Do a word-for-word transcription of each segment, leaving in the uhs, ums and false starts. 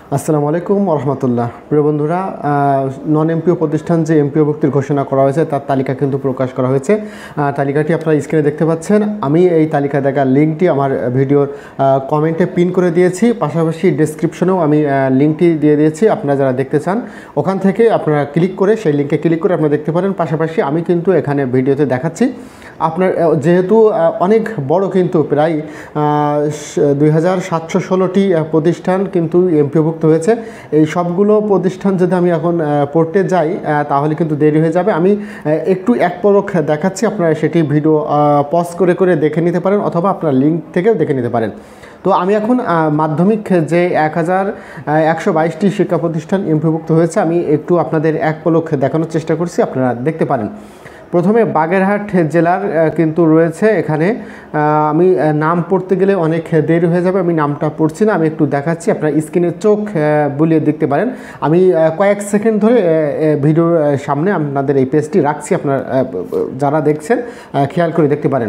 আসসালামু আলাইকুম রহমতুল্লাহ। প্রিয় বন্ধুরা, নন এমপিও প্রতিষ্ঠান যে এমপিও ভুক্তির ঘোষণা করা হয়েছে তার তালিকা কিন্তু প্রকাশ করা হয়েছে। তালিকাটি আপনারা স্ক্রিনে দেখতে পাচ্ছেন। আমি এই তালিকা দেখার লিঙ্কটি আমার ভিডিওর কমেন্টে পিন করে দিয়েছি, পাশাপাশি ডেসক্রিপশনেও আমি লিঙ্কটি দিয়ে দিয়েছি। আপনারা যারা দেখতে চান ওখান থেকে আপনারা ক্লিক করে সেই লিঙ্কে ক্লিক করে আপনারা দেখতে পারেন। পাশাপাশি আমি কিন্তু এখানে ভিডিওতে দেখাচ্ছি আপনার, যেহেতু অনেক বড়, কিন্তু প্রায় দুই হাজার সাতশো ষোলোটি প্রতিষ্ঠান কিন্তু এমপিওভুক্ত হয়েছে। এই সবগুলো প্রতিষ্ঠান যদি আমি এখন পড়তে যাই তাহলে কিন্তু দেরি হয়ে যাবে। আমি একটু এক পলক দেখাচ্ছি, আপনারা সেটি ভিডিও পজ করে করে দেখে নিতে পারেন, অথবা আপনার লিঙ্ক থেকেও দেখে নিতে পারেন। তো আমি এখন মাধ্যমিক যে এক হাজার একশো বাইশটি শিক্ষা প্রতিষ্ঠান এমপিওভুক্ত হয়েছে আমি একটু আপনাদের এক পলক দেখানোর চেষ্টা করছি, আপনারা দেখতে পারেন। প্রথমে বাগেরহাট জেলার কিন্তু রয়েছে এখানে। আমি নাম পড়তে গেলে অনেক দেরি হয়ে যাবে, আমি নামটা পড়ছি না, আমি একটু দেখাচ্ছি, আপনারা স্ক্রিনে চোখ বুলিয়ে দেখতে পারেন। আমি কয়েক সেকেন্ড ধরে ভিডিওর সামনে আপনাদের এই পেজটি রাখছি, আপনারা যারা দেখছেন খেয়াল করে দেখতে পারেন।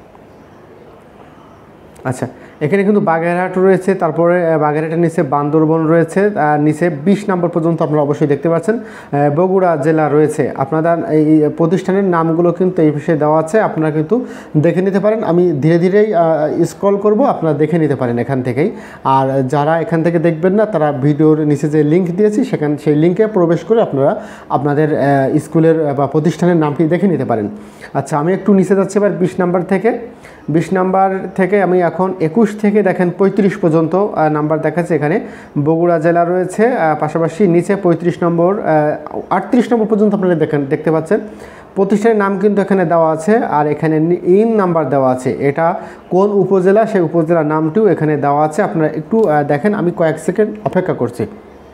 আচ্ছা, এখানে কিন্তু বাগেরহাট রয়েছে, তারপরে বাগেরহাটের নিচে বান্দরবন রয়েছে, নিচে বিশ নম্বর পর্যন্ত আপনারা অবশ্যই দেখতে পাচ্ছেন। বগুড়া জেলা রয়েছে। আপনারা এই প্রতিষ্ঠানের নামগুলো কিন্তু এই বিষয়ে দেওয়া আছে, আপনারা কিন্তু দেখে নিতে পারেন। আমি ধীরে ধীরেই স্ক্রল করব, আপনারা দেখে নিতে পারেন এখান থেকেই। আর যারা এখান থেকে দেখবেন না তারা ভিডিওর নিচে যে লিঙ্ক দিয়েছি সেখান সেই লিঙ্কে প্রবেশ করে আপনারা আপনাদের স্কুলের বা প্রতিষ্ঠানের নামটি দেখে নিতে পারেন। আচ্ছা, আমি একটু নিচে যাচ্ছি এবার বিশ নাম্বার থেকে। বিশ নাম্বার থেকে আমি এখন একুশ থেকে দেখেন পঁয়ত্রিশ পর্যন্ত নাম্বার দেখাচ্ছে। এখানে বগুড়া জেলা রয়েছে, পাশাপাশি নিচে পঁয়ত্রিশ নম্বর আটত্রিশ নম্বর পর্যন্ত আপনারা দেখেন দেখতে পাচ্ছেন। প্রতিষ্ঠানের নাম কিন্তু এখানে দেওয়া আছে, আর এখানে ইন নাম্বার দেওয়া আছে, এটা কোন উপজেলা সেই উপজেলার নামটিও এখানে দেওয়া আছে। আপনারা একটু দেখেন, আমি কয়েক সেকেন্ড অপেক্ষা করছি।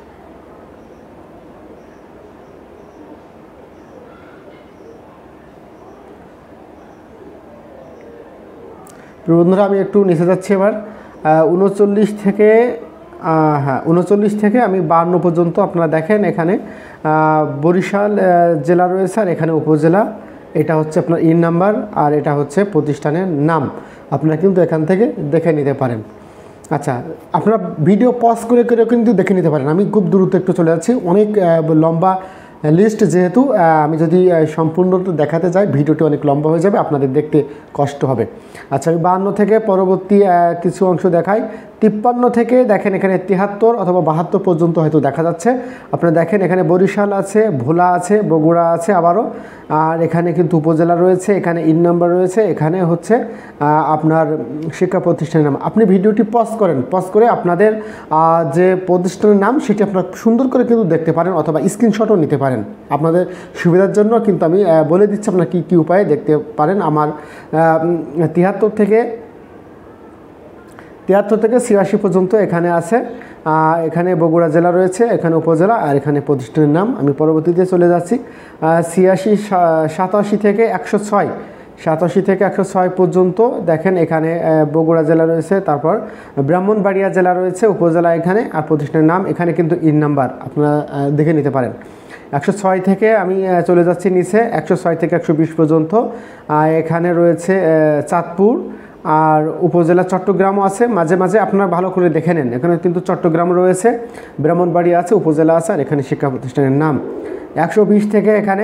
বন্ধুরা, আমি একটু নিচে যাচ্ছি এবার। উনচল্লিশ থেকে হ্যাঁ উনচল্লিশ থেকে আমি বান্ন পর্যন্ত আপনারা দেখেন। এখানে বরিশাল জেলা রয়েছে, আর এখানে উপজেলা, এটা হচ্ছে আপনার ইন নাম্বার, আর এটা হচ্ছে প্রতিষ্ঠানের নাম। আপনারা কিন্তু এখান থেকে দেখে নিতে পারেন। আচ্ছা, আপনারা ভিডিও পজ করে করে কিন্তু দেখে নিতে পারেন। আমি খুব দ্রুত একটু চলে যাচ্ছি, অনেক লম্বা লিস্ট, যেহেতু আমি যদি সম্পূর্ণ দেখাতে যাই ভিডিওটি অনেক লম্বা হয়ে যাবে, আপনাদের দেখতে কষ্ট হবে। আচ্ছা, আমি বাহান্ন থেকে পরবর্তী কিছু অংশ দেখাই। তিপ্পান্ন থেকে দেখেন এখানে তিয়াত্তর অথবা বাহাত্তর পর্যন্ত হয়তো দেখা যাচ্ছে। আপনারা দেখেন এখানে বরিশাল আছে, ভোলা আছে, বগুড়া আছে আবারও, আর এখানে কিন্তু উপজেলা রয়েছে, এখানে ইন নাম্বার রয়েছে, এখানে হচ্ছে আপনার শিক্ষা প্রতিষ্ঠানের নাম। আপনি ভিডিওটি পজ করেন, পজ করে আপনাদের যে প্রতিষ্ঠানের নাম সেটি আপনারা সুন্দর করে কিন্তু দেখতে পারেন, অথবা স্ক্রিনশটও নিতে পারেন। আপনাদের সুবিধার জন্য কিন্তু আমি বলে দিচ্ছি আপনারা কী কী উপায়ে দেখতে পারেন। আমার তিয়াত্তর থেকে তিয়াত্তর থেকে ছিয়াশি পর্যন্ত এখানে আছে। এখানে বগুড়া জেলা রয়েছে, এখানে উপজেলা, আর এখানে প্রতিষ্ঠানের নাম। আমি পরবর্তীতে চলে যাচ্ছি ছিয়াশি সাতাশি থেকে একশো ছয় সাতাশি থেকে একশো ছয় পর্যন্ত দেখেন এখানে বগুড়া জেলা রয়েছে, তারপর ব্রাহ্মণবাড়িয়া জেলা রয়েছে, উপজেলা এখানে, আর প্রতিষ্ঠানের নাম এখানে কিন্তু ইন নাম্বার আপনারা দেখে নিতে পারেন। একশো ছয় থেকে আমি চলে যাচ্ছি নিচে, একশো ছয় থেকে একশো বিশ পর্যন্ত এখানে রয়েছে চাঁদপুর, আর উপজেলা চট্টগ্রামও আছে। মাঝে মাঝে আপনারা ভালো করে দেখে নেন, এখানে কিন্তু চট্টগ্রাম রয়েছে, ব্রাহ্মণবাড়ি আছে, উপজেলা আছে, আর এখানে শিক্ষা প্রতিষ্ঠানের নাম। একশো বিশ থেকে এখানে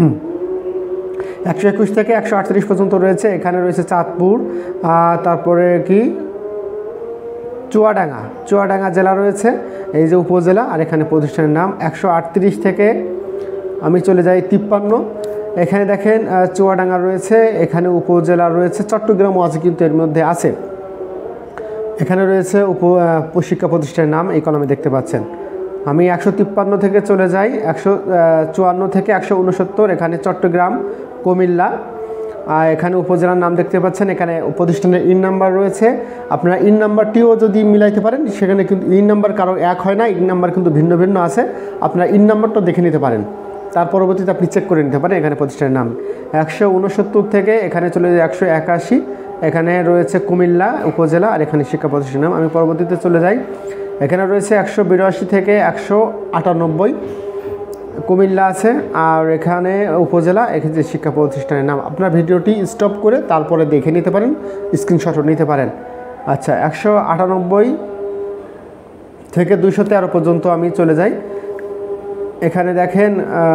একশো একুশ থেকে একশো আটত্রিশ পর্যন্ত রয়েছে, এখানে রয়েছে চাঁদপুর, তারপরে কি চুয়াডাঙ্গা চুয়াডাঙ্গা জেলা রয়েছে, এই যে উপজেলা, আর এখানে প্রতিষ্ঠানের নাম। একশো আটত্রিশ থেকে আমি চলে যাই তিপ্পান্ন, এখানে দেখেন চুয়াডাঙ্গা রয়েছে, এখানে উপজেলা রয়েছে, চট্টগ্রামও আছে কিন্তু এর মধ্যে আছে। এখানে রয়েছে উপ শিক্ষা প্রতিষ্ঠানের নাম, এই কলমে দেখতে পাচ্ছেন। আমি একশো তিপ্পান্ন থেকে চলে যাই একশো চুয়ান্ন থেকে একশো উনসত্তর, এখানে চট্টগ্রাম, কুমিল্লা, এখানে উপজেলার নাম দেখতে পাচ্ছেন। এখানে প্রতিষ্ঠানের ইন নাম্বার রয়েছে, আপনারা ইন নাম্বারটিও যদি মিলাইতে পারেন, সেখানে কিন্তু ইন নাম্বার কারো এক হয় না, ইন নাম্বার কিন্তু ভিন্ন ভিন্ন আছে, আপনারা ইন নাম্বারটা দেখে নিতে পারেন। তার পরবর্তীতে আপনি চেক করে নিতে পারেন। এখানে প্রতিষ্ঠানের নাম একশো উনসত্তর থেকে এখানে চলে যায় একশো একাশি, এখানে রয়েছে কুমিল্লা উপজেলা, আর এখানে শিক্ষা প্রতিষ্ঠানের নাম। আমি পরবর্তীতে চলে যাই, এখানে রয়েছে একশো বিরাশি থেকে একশো আটানব্বই, কুমিল্লা আছে, আর এখানে উপজেলা, এখানে শিক্ষা প্রতিষ্ঠানের নাম। আপনার ভিডিওটি স্টপ করে তারপরে দেখে নিতে পারেন, স্ক্রিনশটও নিতে পারেন। আচ্ছা, একশো আটানব্বই থেকে দুইশো তেরো পর্যন্ত আমি চলে যাই। এখানে দেখেন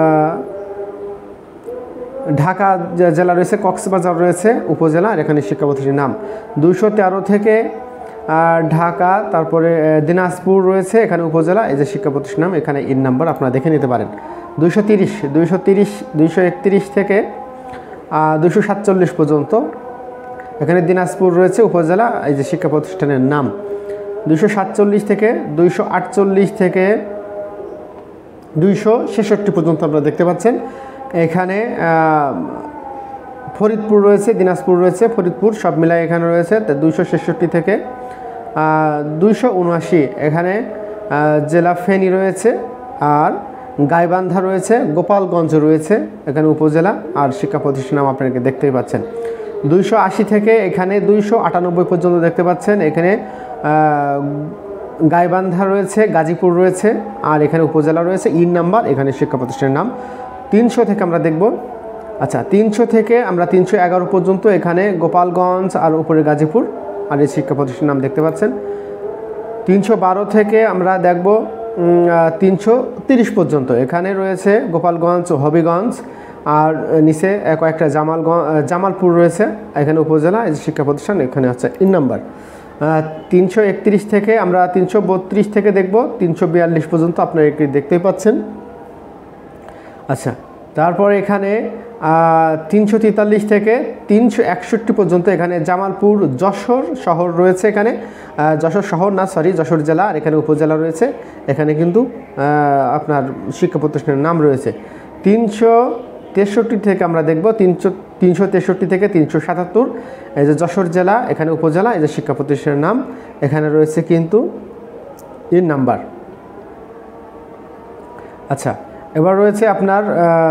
ঢাকা জেলা রয়েছে, কক্সবাজার রয়েছে উপজেলা, আর এখানে শিক্ষা প্রতিষ্ঠানের নাম দুইশো তেরো থেকে ঢাকা, তারপরে দিনাজপুর রয়েছে, এখানে উপজেলা, এই যে শিক্ষা প্রতিষ্ঠানের নাম, এখানে ইন নাম্বার আপনারা দেখে নিতে পারেন। দুইশো তিরিশ দুইশো তিরিশ দুইশো একত্রিশ থেকে দুইশো সাতচল্লিশ পর্যন্ত এখানে দিনাজপুর রয়েছে উপজেলা, এই যে শিক্ষা প্রতিষ্ঠানের নাম। দুইশো সাতচল্লিশ থেকে দুইশো আটচল্লিশ থেকে দুইশো ছেষট্টি পর্যন্ত আপনারা দেখতে পাচ্ছেন। এখানে ফরিদপুর রয়েছে, দিনাজপুর রয়েছে, ফরিদপুর সব মিলাই এখানে রয়েছে। দুইশো ছেষট্টি থেকে দুইশো উনআশি এখানে জেলা ফেনী রয়েছে, আর গাইবান্ধা রয়েছে, গোপালগঞ্জ রয়েছে, এখানে উপজেলা, আর শিক্ষা প্রতিষ্ঠান নাম আপনাকে দেখতেই পাচ্ছেন। দুইশো আশি থেকে এখানে দুইশো আটানব্বই পর্যন্ত দেখতে পাচ্ছেন। এখানে গাইবান্ধা রয়েছে, গাজীপুর রয়েছে, আর এখানে উপজেলা রয়েছে, ইন নাম্বার, এখানে শিক্ষা প্রতিষ্ঠানের নাম। তিনশো থেকে আমরা দেখব, আচ্ছা তিনশো থেকে আমরা তিনশো এগারো পর্যন্ত এখানে গোপালগঞ্জ আর উপরে গাজীপুর, আর এই শিক্ষা প্রতিষ্ঠানের নাম দেখতে পাচ্ছেন। তিনশো বারো থেকে আমরা দেখব তিনশো তিরিশ পর্যন্ত এখানে রয়েছে গোপালগঞ্জ, হবিগঞ্জ, আর নিচে কয়েকটা জামালগঞ্জ, জামালপুর রয়েছে, এখানে উপজেলা, এই শিক্ষা প্রতিষ্ঠান, এখানে হচ্ছে ইন নাম্বার। তিনশো একত্রিশ থেকে আমরা তিনশো বত্রিশ থেকে দেখব তিনশো বিয়াল্লিশ পর্যন্ত আপনারা এটি দেখতেই পাচ্ছেন। আচ্ছা, তারপর এখানে তিনশো তেতাল্লিশ থেকে তিনশো একষট্টি পর্যন্ত এখানে জামালপুর, যশোর শহর রয়েছে, এখানে যশোর শহর না সরি যশোর জেলা, আর এখানে উপজেলা রয়েছে, এখানে কিন্তু আপনার শিক্ষা প্রতিষ্ঠানের নাম রয়েছে। তিনশো তেষট্টি থেকে আমরা দেখব তিনশো তিনশো তেষট্টি থেকে তিনশো সাতাত্তর, এই যে যশোর জেলা, এখানে উপজেলা, এই যে শিক্ষা প্রতিষ্ঠানের নাম, এখানে রয়েছে কিন্তু ইন নাম্বার। আচ্ছা, এবার রয়েছে আপনার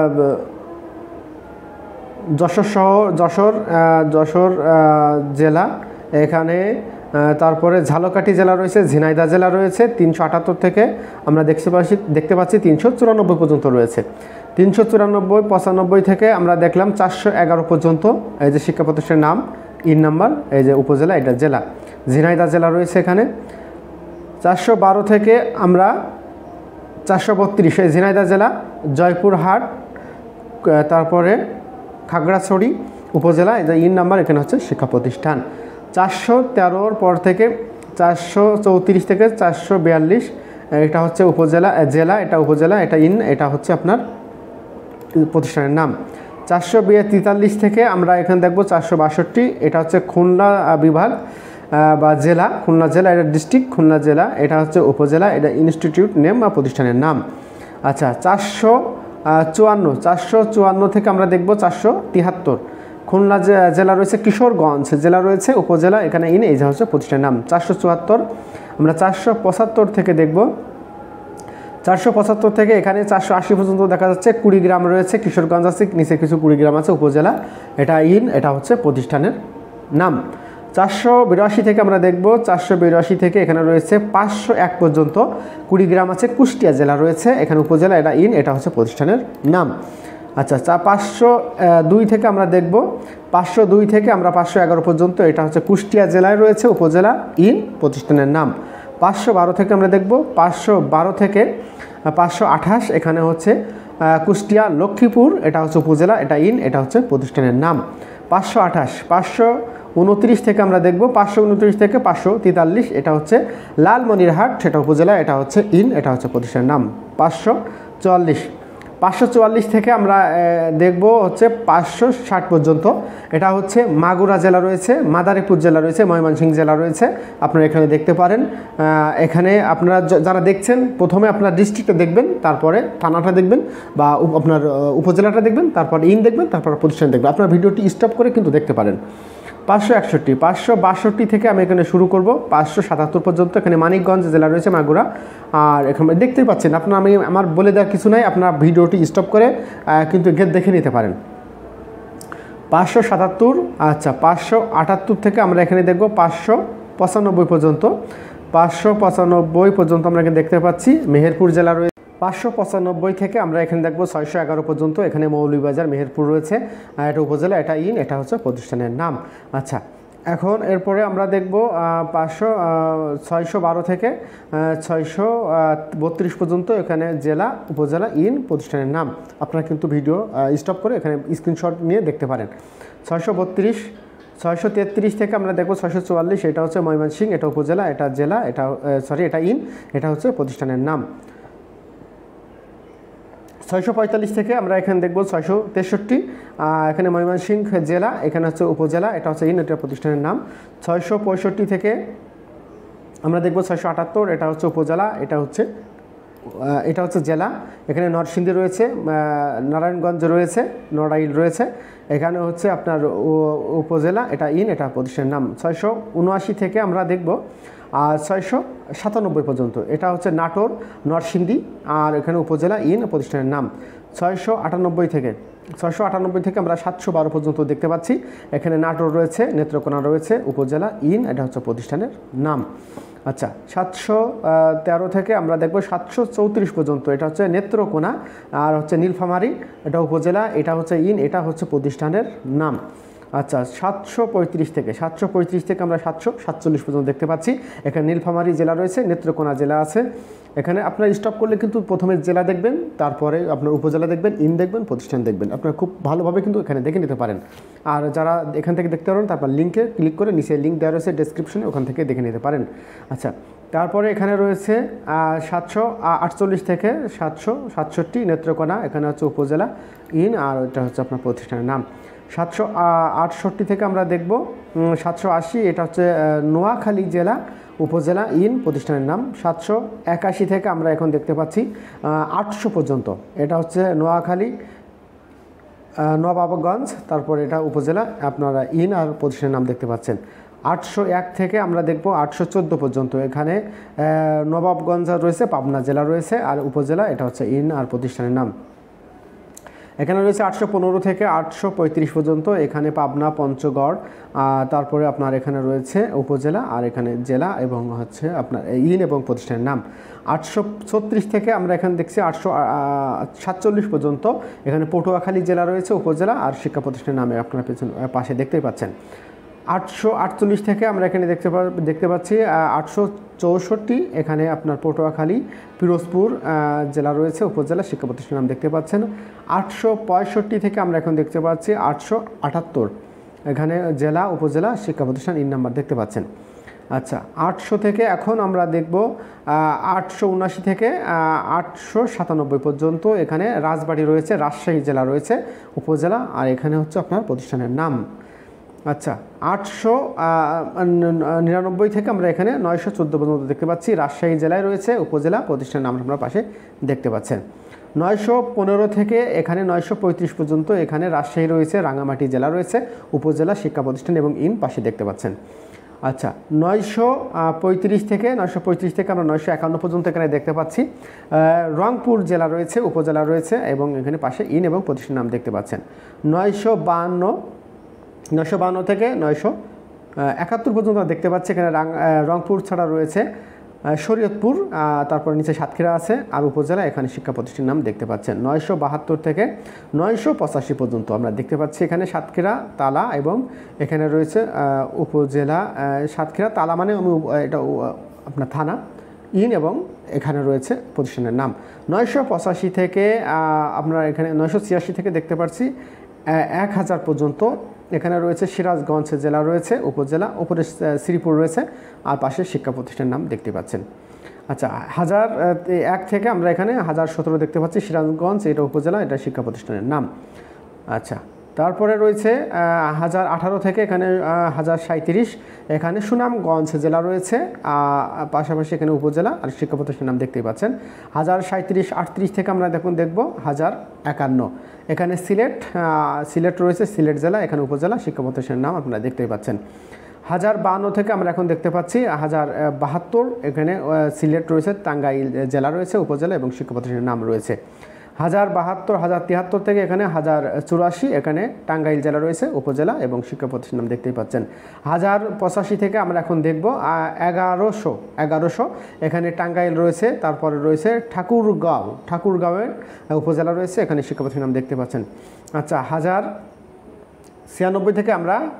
যশোর শহর, যশোর যশোর জেলা, এখানে তারপরে ঝালকাঠি জেলা রয়েছে, ঝিনাইদহ জেলা রয়েছে। তিনশো আটাত্তর থেকে আমরা দেখতে পাচ্ছি দেখতে পাচ্ছি তিনশো চুরানব্বই পর্যন্ত রয়েছে। তিনশো চুরানব্বই পঁচানব্বই থেকে আমরা দেখলাম চারশো এগারো পর্যন্ত, এই যে শিক্ষা প্রতিষ্ঠানের নাম, ইন নাম্বার, এই যে উপজেলা, এটা জেলা, ঝিনাইদহ জেলা রয়েছে এখানে। চারশো বারো থেকে আমরা চারশো বত্রিশ, এই ঝিনাইদহ জেলা, জয়পুরহাট, তারপরে খাগড়াছড়ি উপজেলা, এই যে ইন নাম্বার, এখানে হচ্ছে শিক্ষা প্রতিষ্ঠান। চারশো তেরোর পর থেকে চারশো চৌত্রিশ থেকে চারশো বিয়াল্লিশ, এটা হচ্ছে উপজেলা, জেলা, এটা উপজেলা, এটা ইন, এটা হচ্ছে আপনার প্রতিষ্ঠানের নাম। চারশো তেতাল্লিশ থেকে আমরা এখানে দেখব চারশো বাষট্টি, এটা হচ্ছে খুলনা বিভাগ বা জেলা, খুলনা জেলা, এটা ডিস্ট্রিক্ট, খুলনা জেলা, এটা হচ্ছে উপজেলা, এটা ইনস্টিটিউট নেম বা প্রতিষ্ঠানের নাম। আচ্ছা, চারশো চুয়ান্ন চারশো চুয়ান্ন থেকে আমরা দেখব চারশো তিয়াত্তর, খুলনা জেলা রয়েছে, কিশোরগঞ্জ জেলা রয়েছে, উপজেলা, এখানে ইন, এই যে হচ্ছে প্রতিষ্ঠানের নাম। চারশো চুয়াত্তর আমরা চারশো পঁচাত্তর থেকে দেখব, চারশো পঁচাত্তর থেকে এখানে চারশো আশি পর্যন্ত দেখা যাচ্ছে, কুড়িগ্রাম রয়েছে, কিশোরগঞ্জ আছে, নিচে কিছু কুড়িগ্রাম আছে, উপজেলা, এটা ইন, এটা হচ্ছে প্রতিষ্ঠানের নাম। চারশো বিরাশি থেকে আমরা দেখব, চারশো বিরাশি থেকে এখানে রয়েছে পাঁচশো এক পর্যন্ত, কুড়িগ্রাম আছে, কুষ্টিয়া জেলা রয়েছে, এখানে উপজেলা, এটা ইন, এটা হচ্ছে প্রতিষ্ঠানের নাম। আচ্ছা, চা পাঁচশো দুই থেকে আমরা দেখব, পাঁচশো দুই থেকে আমরা পাঁচশো এগারো পর্যন্ত, এটা হচ্ছে কুষ্টিয়া জেলায় রয়েছে, উপজেলা, ইন, প্রতিষ্ঠানের নাম। পাঁচশো বারো থেকে আমরা দেখব, পাঁচশো বারো থেকে পাঁচশো আঠাশ, এখানে হচ্ছে কুষ্টিয়া লক্ষ্মীপুর, এটা হচ্ছে উপজেলা, এটা ইন, এটা হচ্ছে প্রতিষ্ঠানের নাম। পাঁচশো আঠাশ পাঁচশো উনত্রিশ থেকে আমরা দেখব, পাঁচশো উনত্রিশ থেকে পাঁচশো তেতাল্লিশ, এটা হচ্ছে লালমনিরহাট, সেটা উপজেলা, এটা হচ্ছে ইন, এটা হচ্ছে প্রতিষ্ঠানের নাম। পাঁচশো চুয়াল্লিশ পাঁচশো চুয়াল্লিশ থেকে আমরা দেখব হচ্ছে পাঁচশো ষাট পর্যন্ত, এটা হচ্ছে মাগুরা জেলা রয়েছে, মাদারীপুর জেলা রয়েছে, ময়মনসিংহ জেলা রয়েছে, আপনারা এখানে দেখতে পারেন। এখানে আপনারা যারা দেখছেন প্রথমে আপনার ডিস্ট্রিক্টটা দেখবেন, তারপরে থানাটা দেখবেন বা আপনার উপজেলাটা দেখবেন, তারপর ইন দেখবেন, তারপর প্রতিষ্ঠান দেখবেন। আপনার ভিডিওটি স্টপ করে কিন্তু দেখতে পারেন। পাঁচশো একষট্টি পাঁচশো বাষট্টি থেকে আমি এখানে শুরু করব, পাঁচশো সাতাত্তর পর্যন্ত, এখানে মানিকগঞ্জ জেলা রয়েছে, মাগুরা, আর এখানে দেখতেই পাচ্ছেন আপনার, আমি আমার বলে দেওয়ার কিছু নাই, আপনার ভিডিওটি স্টপ করে কিন্তু গেট দেখে নিতে পারেন। পাঁচশো সাতাত্তর আচ্ছা পাঁচশো আটাত্তর থেকে আমরা এখানে দেখব পাঁচশো পঁচানব্বই পর্যন্ত, পাঁচশো পঁচানব্বই পর্যন্ত আমরা এখানে দেখতে পাচ্ছি মেহেরপুর জেলা রয়েছে। পাঁচশো পঁচানব্বই থেকে আমরা এখানে দেখব ছয়শো এগারো পর্যন্ত, এখানে মৌলভীবাজার, মেহেরপুর রয়েছে, এটা উপজেলা, এটা ইন, এটা হচ্ছে প্রতিষ্ঠানের নাম। আচ্ছা, এখন এরপরে আমরা দেখব পাঁচশো ছয়শো বারো থেকে ছয়শো বত্রিশ পর্যন্ত এখানে জেলা উপজেলা ইন প্রতিষ্ঠানের নাম। আপনারা কিন্তু ভিডিও স্টপ করে এখানে স্ক্রিনশট নিয়ে দেখতে পারেন। ছয়শো বত্রিশ ছয়শো তেত্রিশ থেকে আমরা দেখব ছয়শো চুয়াল্লিশ, এটা হচ্ছে ময়মনসিংহ, এটা উপজেলা, এটা জেলা, এটা সরি এটা ইন, এটা হচ্ছে প্রতিষ্ঠানের নাম। ছয়শো পঁয়তাল্লিশ থেকে আমরা এখানে দেখব ছয়শো তেষট্টি, এখানে ময়মনসিংহ জেলা, এখানে হচ্ছে উপজেলা, এটা হচ্ছে ইন, এটা প্রতিষ্ঠানের নাম। ছয়শো পঁয়ষট্টি থেকে আমরা দেখব ছয়শো আটাত্তর, এটা হচ্ছে উপজেলা, এটা হচ্ছে এটা হচ্ছে জেলা, এখানে নরসিংদী রয়েছে, নারায়ণগঞ্জ রয়েছে, নড়াইল রয়েছে, এখানে হচ্ছে আপনার উপজেলা, এটা ইন, এটা প্রতিষ্ঠানের নাম। ছয়শো উনআশি থেকে আমরা দেখব আর ছয়শো সাতানব্বই পর্যন্ত, এটা হচ্ছে নাটোর, নরসিংদী, আর এখানে উপজেলা ইন প্রতিষ্ঠানের নাম। ছয়শো আটানব্বই থেকে ছয়শো আটানব্বই থেকে আমরা সাতশো বারো পর্যন্ত দেখতে পাচ্ছি, এখানে নাটোর রয়েছে, নেত্রকোনা রয়েছে, উপজেলা ইন, এটা হচ্ছে প্রতিষ্ঠানের নাম। আচ্ছা, সাতশো তেরো থেকে আমরা দেখব সাতশো চৌত্রিশ পর্যন্ত, এটা হচ্ছে নেত্রকোনা, আর হচ্ছে নীলফামারী, এটা উপজেলা, এটা হচ্ছে ইন, এটা হচ্ছে প্রতিষ্ঠানের নাম। আচ্ছা, সাতশো পঁয়ত্রিশ থেকে সাতশো পঁয়ত্রিশ থেকে আমরা সাতশো সাতচল্লিশ পর্যন্ত দেখতে পাচ্ছি, এখানে নীলফামারী জেলা রয়েছে, নেত্রকোনা জেলা আছে। এখানে আপনারা স্টপ করলে কিন্তু প্রথমে জেলা দেখবেন, তারপরে আপনার উপজেলা দেখবেন, ইন দেখবেন, প্রতিষ্ঠান দেখবেন, আপনারা খুব ভালোভাবে কিন্তু এখানে দেখে নিতে পারেন। আর যারা এখান থেকে দেখতে পারেন তারপর লিঙ্কে ক্লিক করে নিচে লিঙ্ক দেওয়া রয়েছে ডেসক্রিপশনে, ওখান থেকে দেখে নিতে পারেন। আচ্ছা, তারপরে এখানে রয়েছে সাতশো আটচল্লিশ থেকে সাতশো সাতষট্টি নেত্রকোনা, এখানে হচ্ছে উপজেলা ইন, আর এটা হচ্ছে আপনার প্রতিষ্ঠানের নাম। সাতশো আটষট্টি থেকে আমরা দেখব সাতশো আশি, এটা হচ্ছে নোয়াখালী জেলা, উপজেলা ইন, প্রতিষ্ঠানের নাম। সাতশো একাশি থেকে আমরা এখন দেখতে পাচ্ছি আটশো পর্যন্ত, এটা হচ্ছে নোয়াখালী নবাবগঞ্জ, তারপর এটা উপজেলা আপনারা ইন আর প্রতিষ্ঠানের নাম দেখতে পাচ্ছেন। আটশো এক থেকে আমরা দেখব আটশো চোদ্দো পর্যন্ত, এখানে নবাবগঞ্জ রয়েছে, পাবনা জেলা রয়েছে, আর উপজেলা এটা হচ্ছে ইন আর প্রতিষ্ঠানের নাম। এখানে রয়েছে আটশো পনেরো থেকে আটশো পঁয়ত্রিশ পর্যন্ত, এখানে পাবনা, পঞ্চগড়, তারপরে আপনার এখানে রয়েছে উপজেলা, আর এখানে জেলা এবং হচ্ছে আপনার ইন এবং প্রতিষ্ঠানের নাম। আটশো ছত্রিশ থেকে আমরা এখানে দেখছি আটশো সাতচল্লিশ পর্যন্ত, এখানে পটুয়াখালী জেলা রয়েছে, উপজেলা, আর শিক্ষা প্রতিষ্ঠানের নামে আপনারা পেছন পাশে দেখতেই পাচ্ছেন। আটশো আটচল্লিশ থেকে আমরা এখানে দেখতে পা দেখতে পাচ্ছি আটশো চৌষট্টি, এখানে আপনার পটুয়াখালী, পিরোজপুর জেলা রয়েছে, উপজেলা, শিক্ষা প্রতিষ্ঠানের নাম দেখতে পাচ্ছেন। আটশো পঁয়ষট্টি থেকে আমরা এখন দেখতে পাচ্ছি আটশো আটাত্তর, এখানে জেলা, উপজেলা, শিক্ষা প্রতিষ্ঠান ইন নাম্বার দেখতে পাচ্ছেন। আচ্ছা, আটশো থেকে এখন আমরা দেখব আটশো উনআশি থেকে আটশো সাতানব্বই পর্যন্ত, এখানে রাজবাড়ী রয়েছে, রাজশাহী জেলা রয়েছে, উপজেলা, আর এখানে হচ্ছে আপনার প্রতিষ্ঠানের নাম। আচ্ছা, আটশো নিরানব্বই থেকে আমরা এখানে নয়শো চোদ্দো পর্যন্ত দেখতে পাচ্ছি, রাজশাহী জেলায় রয়েছে, উপজেলা, প্রতিষ্ঠানের নাম আপনারা পাশে দেখতে পাচ্ছেন। নয়শো পনেরো থেকে এখানে নয়শো পঁয়ত্রিশ পর্যন্ত, এখানে রাজশাহী রয়েছে, রাঙামাটি জেলা রয়েছে, উপজেলা, শিক্ষা প্রতিষ্ঠান এবং ইন পাশে দেখতে পাচ্ছেন। আচ্ছা, নয়শো পঁয়ত্রিশ থেকে নয়শো পঁয়ত্রিশ থেকে আমরা নয়শো একান্ন পর্যন্ত এখানে দেখতে পাচ্ছি, রংপুর জেলা রয়েছে, উপজেলা রয়েছে, এবং এখানে পাশে ইন এবং প্রতিষ্ঠানের নাম দেখতে পাচ্ছেন। নয়শো বাহান্ন নয়শো বান্ন থেকে নয়শো একাত্তর পর্যন্ত দেখতে পাচ্ছি, এখানে রংপুর ছাড়া রয়েছে শরীয়তপুর, তারপর নিচে সাতক্ষীরা আছে, আর উপজেলা, এখানে শিক্ষা প্রতিষ্ঠানের নাম দেখতে পাচ্ছেন। নয়শো বাহাত্তর থেকে নয়শো পঁচাশি পর্যন্ত আমরা দেখতে পাচ্ছি, এখানে সাতক্ষীরা, তালা, এবং এখানে রয়েছে উপজেলা, সাতক্ষীরা তালা মানে এটা আপনার থানা ইন, এবং এখানে রয়েছে প্রতিষ্ঠানের নাম। নয়শো পঁচাশি থেকে আপনারা এখানে নয়শো ছিয়াশি থেকে দেখতে পাচ্ছি এক হাজার পর্যন্ত, এখানে রয়েছে সিরাজগঞ্জ জেলা রয়েছে, উপজেলা, উপরে শ্রীপুর রয়েছে, আর পাশে শিক্ষা প্রতিষ্ঠানের নাম দেখতে পাচ্ছেন। আচ্ছা, হাজার এক থেকে আমরা এখানে হাজার সতেরো দেখতে পাচ্ছি, সিরাজগঞ্জ, এটা উপজেলা, এটা শিক্ষা প্রতিষ্ঠানের নাম। আচ্ছা, তারপরে রয়েছে হাজার আঠারো থেকে এখানে হাজার সাঁইত্রিশ, এখানে সুনামগঞ্জ জেলা রয়েছে, পাশাপাশি এখানে উপজেলা আর শিক্ষা প্রতিষ্ঠানের নাম দেখতেই পাচ্ছেন। হাজার সাঁইত্রিশ আটত্রিশ থেকে আমরা দেখুন দেখব হাজার একান্ন, এখানে সিলেট সিলেট রয়েছে, সিলেট জেলা, এখানে উপজেলা, শিক্ষা প্রতিষ্ঠানের নাম আপনারা দেখতেই পাচ্ছেন। হাজার বাহান্ন থেকে আমরা এখন দেখতে পাচ্ছি হাজার বাহাত্তর, এখানে সিলেট রয়েছে, টাঙ্গাইল জেলা রয়েছে, উপজেলা, এবং শিক্ষা প্রতিষ্ঠানের নাম রয়েছে। হাজার বাহাত্তর হাজার তিয়াত্তর থেকে এখানে হাজার চুরাশি, এখানে টাঙ্গাইল জেলা রয়েছে, উপজেলা, এবং শিক্ষা প্রতিষ্ঠান নাম দেখতেই পাচ্ছেন। হাজার পঁচাশি থেকে আমরা এখন দেখব এগারোশো এগারোশো, এখানে টাঙ্গাইল রয়েছে, তারপরে রয়েছে ঠাকুরগাঁও, ঠাকুরগাঁওয়ের উপজেলা রয়েছে, এখানে শিক্ষা প্রতিষ্ঠান নাম দেখতে পাচ্ছেন। আচ্ছা, হাজার ছিয়ানব্বই থেকে আমরা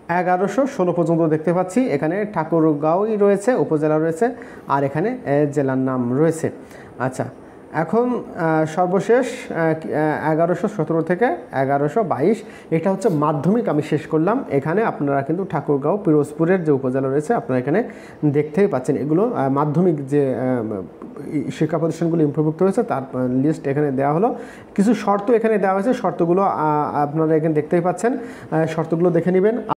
এগারোশো ষোলো পর্যন্ত দেখতে পাচ্ছি। এখানে ঠাকুরগাঁওই রয়েছে, উপজেলা রয়েছে, আর এখানে জেলার নাম রয়েছে। আচ্ছা, এখন সর্বশেষ এগারোশো সতেরো থেকে এগারোশো বাইশ, এটা হচ্ছে মাধ্যমিক আমি শেষ করলাম। এখানে আপনারা কিন্তু ঠাকুরগাঁও পিরোজপুরের যে উপজেলা রয়েছে আপনারা এখানে দেখতেই পাচ্ছেন, এগুলো মাধ্যমিক যে শিক্ষা প্রতিষ্ঠানগুলো ইমপ্রভুক্ত হয়েছে তার লিস্ট এখানে দেওয়া হলো। কিছু শর্ত এখানে দেওয়া হয়েছে, শর্তগুলো আপনারা এখানে দেখতেই পাচ্ছেন, শর্তগুলো দেখে নেবেন।